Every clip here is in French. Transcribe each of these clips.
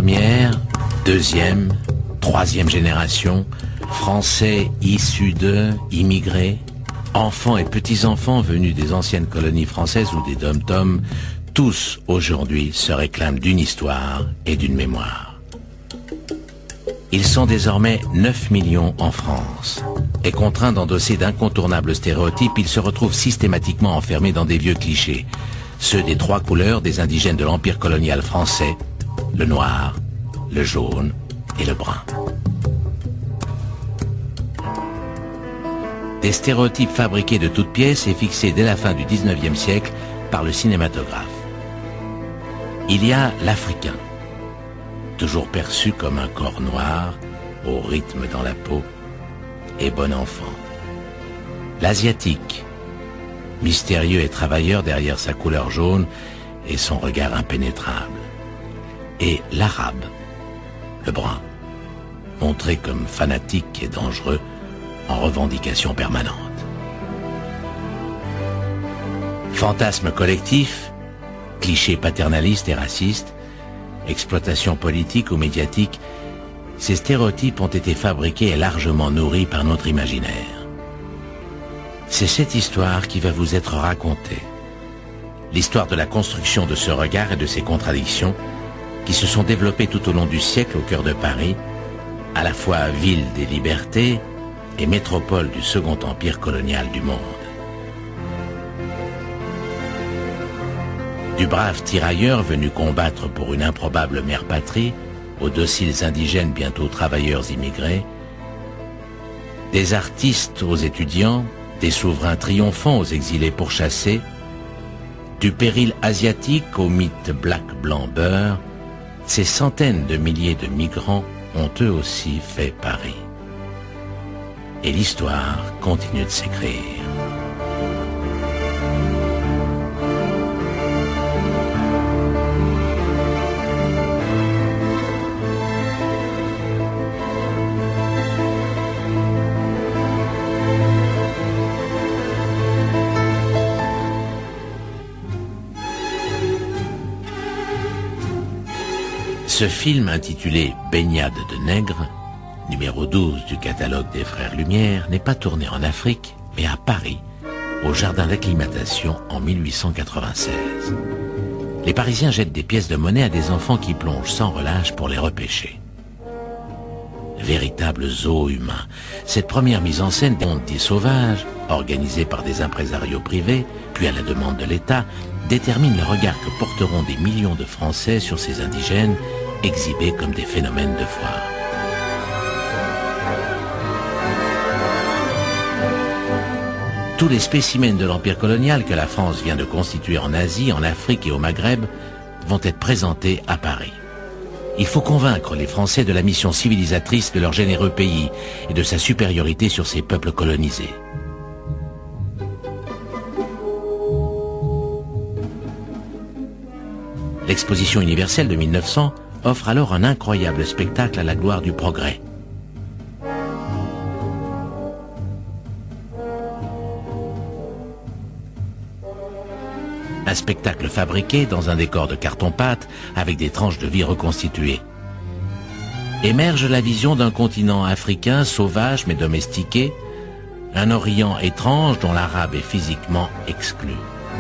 Première, deuxième, troisième génération, Français issus de, immigrés, enfants et petits-enfants venus des anciennes colonies françaises ou des dom-toms, tous aujourd'hui se réclament d'une histoire et d'une mémoire. Ils sont désormais 9 millions en France. Et contraints d'endosser d'incontournables stéréotypes, ils se retrouvent systématiquement enfermés dans des vieux clichés. Ceux des 3 couleurs des indigènes de l'Empire colonial français, le noir, le jaune et le brun. Des stéréotypes fabriqués de toutes pièces et fixés dès la fin du 19e siècle par le cinématographe. Il y a l'Africain, toujours perçu comme un corps noir, au rythme dans la peau, et bon enfant. L'Asiatique, mystérieux et travailleur derrière sa couleur jaune et son regard impénétrable. Et l'Arabe, le brun, montré comme fanatique et dangereux, en revendication permanente. Fantasme collectif, clichés paternalistes et racistes, exploitation politique ou médiatique, ces stéréotypes ont été fabriqués et largement nourris par notre imaginaire. C'est cette histoire qui va vous être racontée. L'histoire de la construction de ce regard et de ses contradictions qui se sont développées tout au long du siècle au cœur de Paris, à la fois ville des libertés et métropole du second empire colonial du monde. Du brave tirailleur venu combattre pour une improbable mère patrie, aux dociles indigènes bientôt travailleurs immigrés, des artistes aux étudiants, des souverains triomphants aux exilés pourchassés, du péril asiatique au mythe black, blanc, beurre, ces centaines de milliers de migrants ont eux aussi fait Paris. Et l'histoire continue de s'écrire. Ce film intitulé « Baignade de nègres », numéro 12 du catalogue des Frères Lumière, n'est pas tourné en Afrique, mais à Paris, au jardin d'acclimatation en 1896. Les Parisiens jettent des pièces de monnaie à des enfants qui plongent sans relâche pour les repêcher. Véritable zoo humain, cette première mise en scène des mondes dits sauvages, organisée par des impresarios privés, puis à la demande de l'État, détermine le regard que porteront des millions de Français sur ces indigènes, exhibés comme des phénomènes de foire. Tous les spécimens de l'empire colonial que la France vient de constituer en Asie, en Afrique et au Maghreb vont être présentés à Paris. Il faut convaincre les Français de la mission civilisatrice de leur généreux pays et de sa supériorité sur ces peuples colonisés. L'exposition universelle de 1900 offre alors un incroyable spectacle à la gloire du progrès. Un spectacle fabriqué dans un décor de carton-pâte avec des tranches de vie reconstituées. Émerge la vision d'un continent africain sauvage mais domestiqué, un Orient étrange dont l'arabe est physiquement exclu.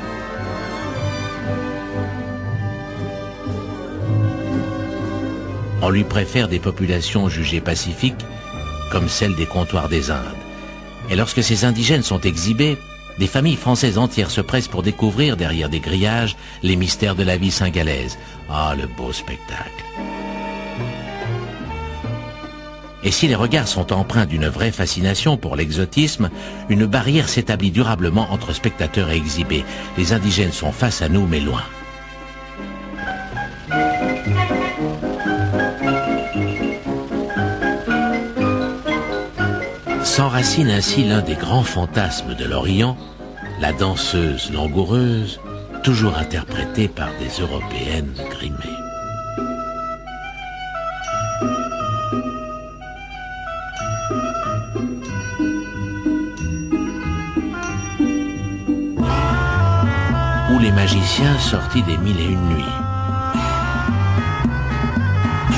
On lui préfère des populations jugées pacifiques, comme celles des comptoirs des Indes. Et lorsque ces indigènes sont exhibés, des familles françaises entières se pressent pour découvrir, derrière des grillages, les mystères de la vie singalaise. Ah, le beau spectacle! Et si les regards sont empreints d'une vraie fascination pour l'exotisme, une barrière s'établit durablement entre spectateurs et exhibés. Les indigènes sont face à nous, mais loin. S'enracine ainsi l'un des grands fantasmes de l'Orient, la danseuse langoureuse, toujours interprétée par des Européennes grimées. Ou les magiciens sortis des 1001 nuits.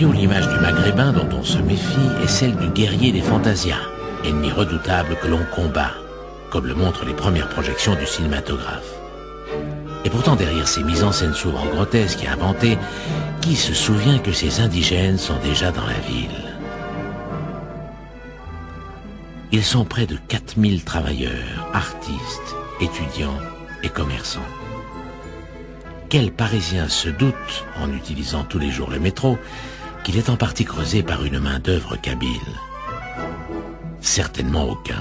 scénario, l'image du maghrébin dont on se méfie est celle du guerrier des fantasias, ennemi redoutable que l'on combat, comme le montrent les premières projections du cinématographe. Et pourtant, derrière ces mises en scène souvent grotesques et inventées, qui se souvient que ces indigènes sont déjà dans la ville? Ils sont près de 4000 travailleurs, artistes, étudiants et commerçants. Quel Parisien se doute, en utilisant tous les jours le métro, qu'il est en partie creusé par une main-d'œuvre kabyle? Certainement aucun.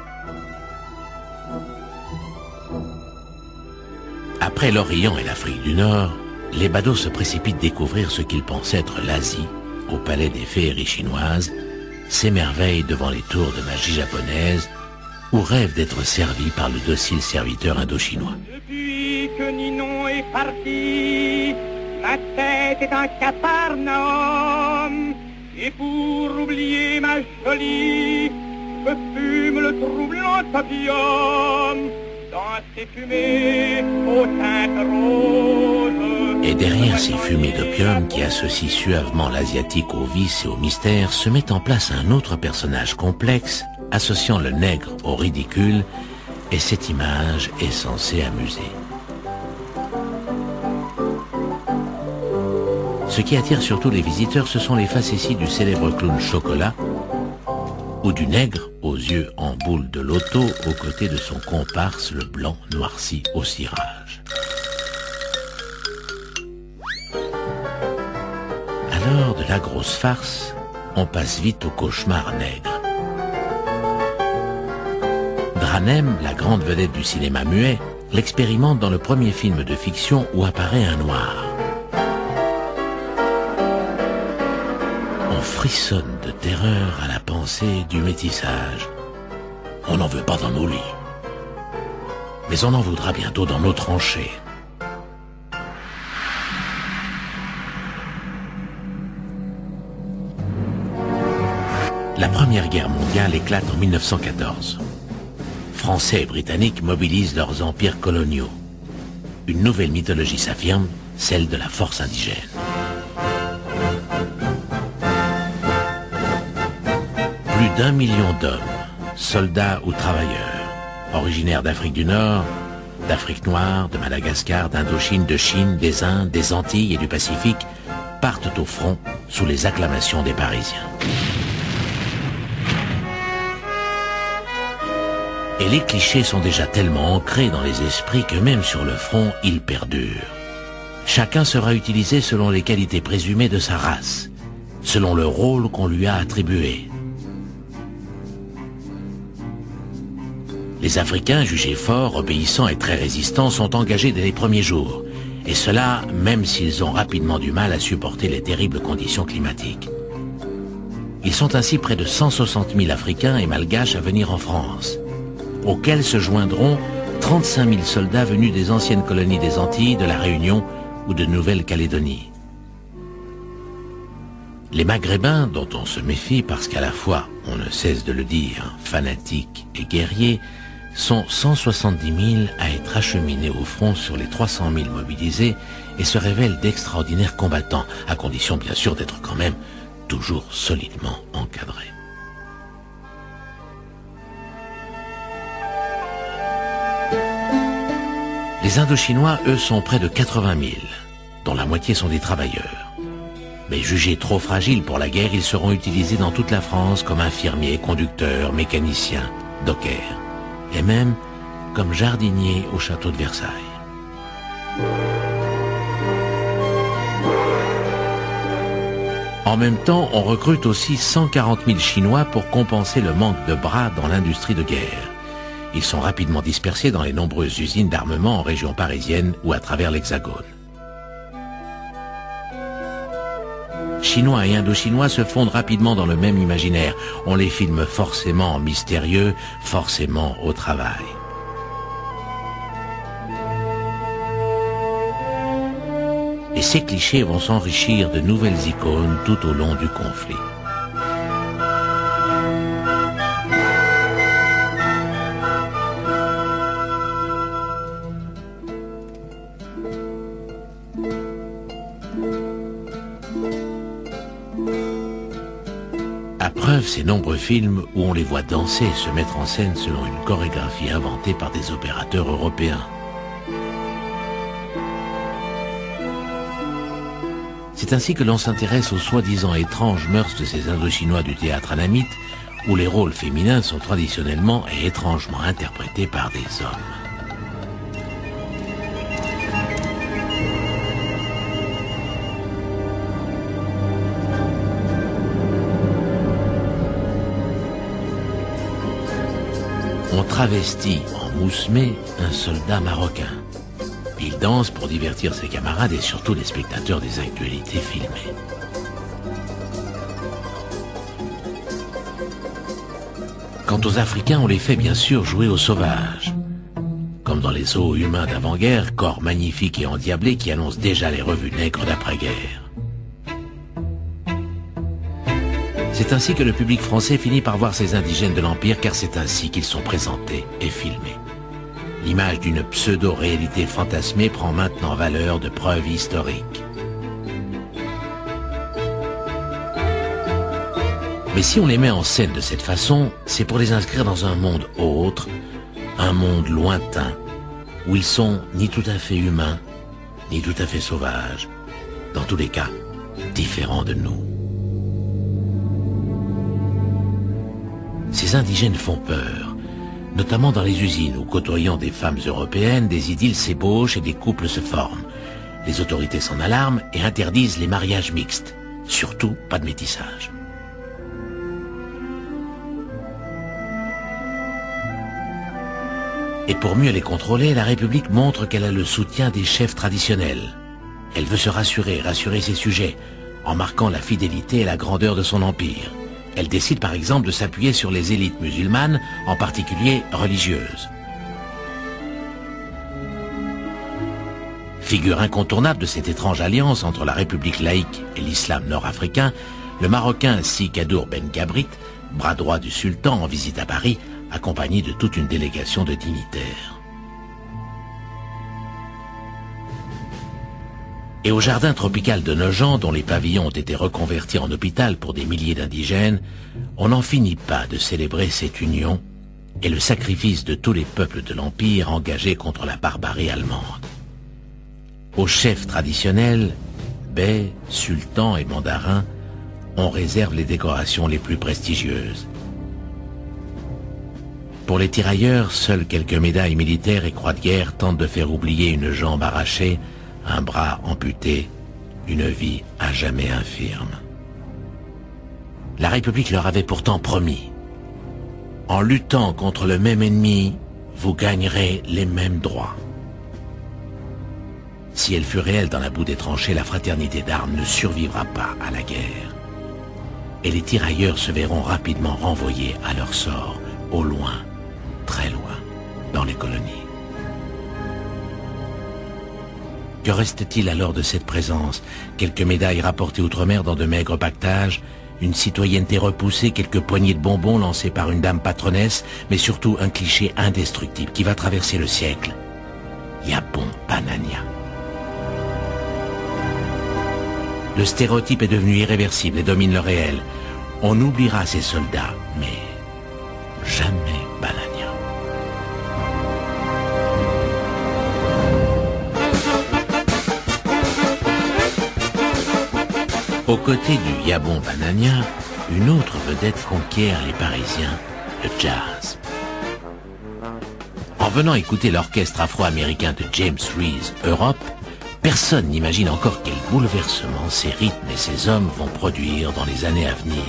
Après l'Orient et l'Afrique du Nord, les badauds se précipitent découvrir ce qu'ils pensent être l'Asie, au palais des féeries chinoises, s'émerveillent devant les tours de magie japonaise, ou rêvent d'être servis par le docile serviteur indo-chinois. Depuis que Ninon est parti, ma tête est un Capharnaüm, et pour oublier ma jolie, je fume le troublant opium, dans ces fumées aux teintes roses. Et derrière ces fumées d'opium qui associent suavement l'asiatique au vice et au mystère, se met en place un autre personnage complexe, associant le nègre au ridicule, et cette image est censée amuser. Ce qui attire surtout les visiteurs, ce sont les facéties du célèbre clown Chocolat, ou du nègre aux yeux en boule de loto aux côtés de son comparse le blanc noirci au cirage. Alors, de la grosse farce, on passe vite au cauchemar nègre. Dranem, la grande vedette du cinéma muet, l'expérimente dans le premier film de fiction où apparaît un noir. On frissonne de terreur à la pensée du métissage. On n'en veut pas dans nos lits. Mais on en voudra bientôt dans nos tranchées. La Première Guerre mondiale éclate en 1914. Français et Britanniques mobilisent leurs empires coloniaux. Une nouvelle mythologie s'affirme, celle de la force indigène. Plus d'1 million d'hommes, soldats ou travailleurs, originaires d'Afrique du Nord, d'Afrique noire, de Madagascar, d'Indochine, de Chine, des Indes, des Antilles et du Pacifique, partent au front sous les acclamations des Parisiens. Et les clichés sont déjà tellement ancrés dans les esprits que même sur le front, ils perdurent. Chacun sera utilisé selon les qualités présumées de sa race, selon le rôle qu'on lui a attribué. Les Africains, jugés forts, obéissants et très résistants, sont engagés dès les premiers jours. Et cela, même s'ils ont rapidement du mal à supporter les terribles conditions climatiques. Ils sont ainsi près de 160 000 Africains et Malgaches à venir en France, auxquels se joindront 35 000 soldats venus des anciennes colonies des Antilles, de la Réunion ou de Nouvelle-Calédonie. Les Maghrébins, dont on se méfie parce qu'à la fois, on ne cesse de le dire, fanatiques et guerriers, sont 170 000 à être acheminés au front sur les 300 000 mobilisés et se révèlent d'extraordinaires combattants, à condition bien sûr d'être quand même toujours solidement encadrés. Les Indochinois, eux, sont près de 80 000, dont la moitié sont des travailleurs. Mais jugés trop fragiles pour la guerre, ils seront utilisés dans toute la France comme infirmiers, conducteurs, mécaniciens, dockers, et même comme jardiniers au château de Versailles. En même temps, on recrute aussi 140 000 Chinois pour compenser le manque de bras dans l'industrie de guerre. Ils sont rapidement dispersés dans les nombreuses usines d'armement en région parisienne ou à travers l'Hexagone. Chinois et Indochinois se fondent rapidement dans le même imaginaire. On les filme forcément mystérieux, forcément au travail. Et ces clichés vont s'enrichir de nouvelles icônes tout au long du conflit. Preuve ces nombreux films où on les voit danser et se mettre en scène selon une chorégraphie inventée par des opérateurs européens. C'est ainsi que l'on s'intéresse aux soi-disant étranges mœurs de ces Indochinois du théâtre annamite, où les rôles féminins sont traditionnellement et étrangement interprétés par des hommes. On travestit en moussemé un soldat marocain. Il danse pour divertir ses camarades et surtout les spectateurs des actualités filmées. Quant aux Africains, on les fait bien sûr jouer aux sauvages. Comme dans les zoos humains d'avant-guerre, corps magnifiques et endiablés qui annoncent déjà les revues nègres d'après-guerre. C'est ainsi que le public français finit par voir ces indigènes de l'Empire, car c'est ainsi qu'ils sont présentés et filmés. L'image d'une pseudo-réalité fantasmée prend maintenant valeur de preuve historique. Mais si on les met en scène de cette façon, c'est pour les inscrire dans un monde autre, un monde lointain, où ils sont ni tout à fait humains, ni tout à fait sauvages, dans tous les cas, différents de nous. Ces indigènes font peur, notamment dans les usines où, côtoyant des femmes européennes, des idylles s'ébauchent et des couples se forment. Les autorités s'en alarment et interdisent les mariages mixtes, surtout pas de métissage. Et pour mieux les contrôler, la République montre qu'elle a le soutien des chefs traditionnels. Elle veut se rassurer ses sujets, en marquant la fidélité et la grandeur de son empire. Elle décide par exemple de s'appuyer sur les élites musulmanes, en particulier religieuses. Figure incontournable de cette étrange alliance entre la République laïque et l'islam nord-africain, le Marocain Si Kadour Ben Gabrit, bras droit du sultan en visite à Paris, accompagné de toute une délégation de dignitaires. Et au jardin tropical de Nogent, dont les pavillons ont été reconvertis en hôpital pour des milliers d'indigènes, on n'en finit pas de célébrer cette union et le sacrifice de tous les peuples de l'Empire engagés contre la barbarie allemande. Aux chefs traditionnels, bey, sultans et mandarins, on réserve les décorations les plus prestigieuses. Pour les tirailleurs, seules quelques médailles militaires et croix de guerre tentent de faire oublier une jambe arrachée, un bras amputé, une vie à jamais infirme. La République leur avait pourtant promis: en luttant contre le même ennemi, vous gagnerez les mêmes droits. Si elle fut réelle dans la boue des tranchées, la fraternité d'armes ne survivra pas à la guerre. Et les tirailleurs se verront rapidement renvoyés à leur sort, au loin, très loin, dans les colonies. Que reste-t-il alors de cette présence? Quelques médailles rapportées outre-mer dans de maigres pactages, une citoyenneté repoussée, quelques poignées de bonbons lancées par une dame patronnesse, mais surtout un cliché indestructible qui va traverser le siècle. Yabon Banania. Le stéréotype est devenu irréversible et domine le réel. On oubliera ces soldats, mais jamais Banania. Aux côtés du Yabon Banania, une autre vedette conquiert les Parisiens, le jazz. En venant écouter l'orchestre afro-américain de James Reese Europe, personne n'imagine encore quel bouleversement ces rythmes et ces hommes vont produire dans les années à venir.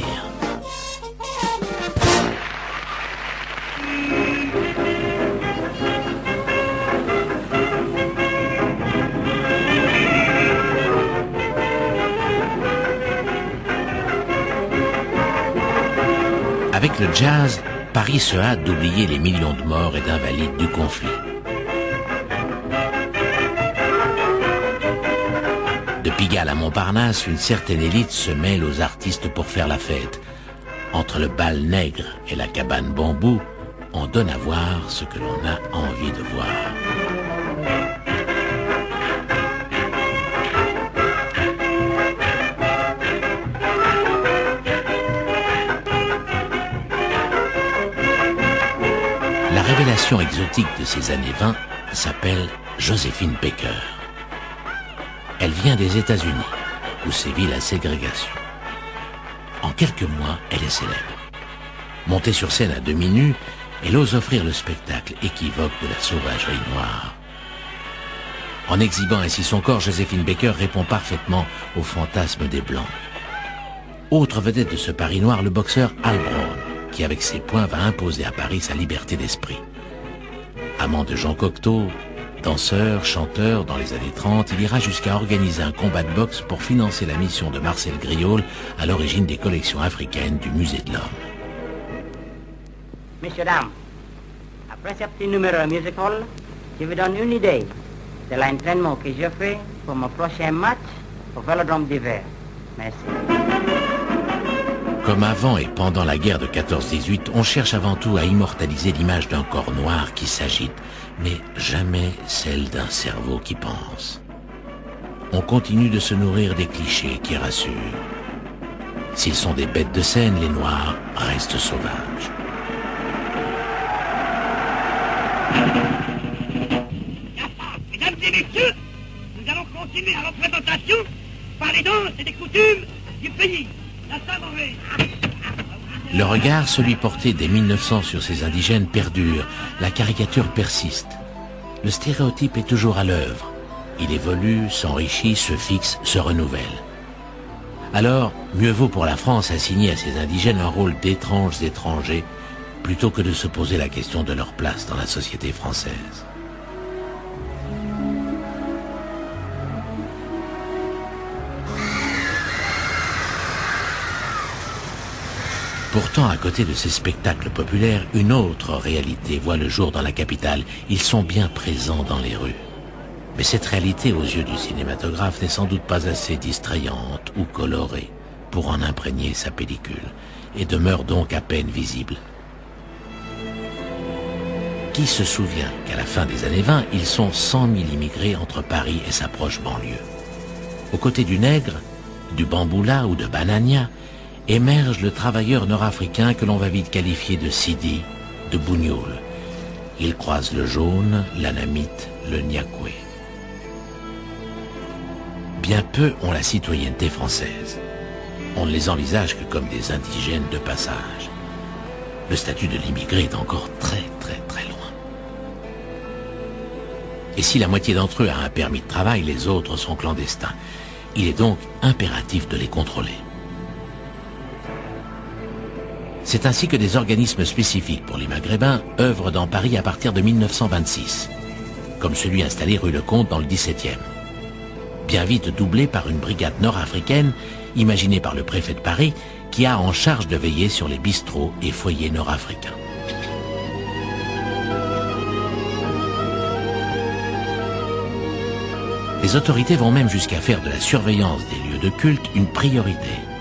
Avec le jazz, Paris se hâte d'oublier les millions de morts et d'invalides du conflit. De Pigalle à Montparnasse, une certaine élite se mêle aux artistes pour faire la fête. Entre le bal nègre et la cabane bambou, on donne à voir ce que l'on a envie de voir. nation exotique de ces années 20 s'appelle Joséphine Baker. Elle vient des États-Unis, où sévit la ségrégation. En quelques mois, elle est célèbre. Montée sur scène à demi nue, elle ose offrir le spectacle équivoque de la sauvagerie noire. En exhibant ainsi son corps, Joséphine Baker répond parfaitement au fantasme des Blancs. Autre vedette de ce Paris noir, le boxeur Al Brown, qui avec ses poings va imposer à Paris sa liberté d'esprit. Amant de Jean Cocteau, danseur, chanteur dans les années 30, il ira jusqu'à organiser un combat de boxe pour financer la mission de Marcel Griaule à l'origine des collections africaines du Musée de l'Homme. Messieurs, dames, après ce petit numéro musical, je vous donne une idée de l'entraînement que je fais pour mon prochain match au Vélodrome d'hiver. Merci. Comme avant et pendant la guerre de 14-18, on cherche avant tout à immortaliser l'image d'un corps noir qui s'agite, mais jamais celle d'un cerveau qui pense. On continue de se nourrir des clichés qui rassurent. S'ils sont des bêtes de scène, les Noirs restent sauvages. Mesdames et messieurs, nous allons continuer la représentation par les danses et les coutumes du pays. La Saint-Mauvais. Le regard, celui porté dès 1900 sur ces indigènes, perdure. La caricature persiste. Le stéréotype est toujours à l'œuvre. Il évolue, s'enrichit, se fixe, se renouvelle. Alors, mieux vaut pour la France assigner à ces indigènes un rôle d'étranges étrangers, plutôt que de se poser la question de leur place dans la société française. Pourtant, à côté de ces spectacles populaires, une autre réalité voit le jour dans la capitale. Ils sont bien présents dans les rues. Mais cette réalité, aux yeux du cinématographe, n'est sans doute pas assez distrayante ou colorée pour en imprégner sa pellicule, et demeure donc à peine visible. Qui se souvient qu'à la fin des années 20, ils sont 100 000 immigrés entre Paris et sa proche banlieue. Aux côtés du nègre, du bamboula ou de banania, émerge le travailleur nord-africain que l'on va vite qualifier de Sidi, de Bougnoul. Il croise le jaune, l'anamite, le niakoué. Bien peu ont la citoyenneté française. On ne les envisage que comme des indigènes de passage. Le statut de l'immigré est encore très loin. Et si la moitié d'entre eux a un permis de travail, les autres sont clandestins. Il est donc impératif de les contrôler. C'est ainsi que des organismes spécifiques pour les Maghrébins œuvrent dans Paris à partir de 1926, comme celui installé rue Lecomte dans le 17e. Bien vite doublé par une brigade nord-africaine imaginée par le préfet de Paris qui a en charge de veiller sur les bistrots et foyers nord-africains. Les autorités vont même jusqu'à faire de la surveillance des lieux de culte une priorité.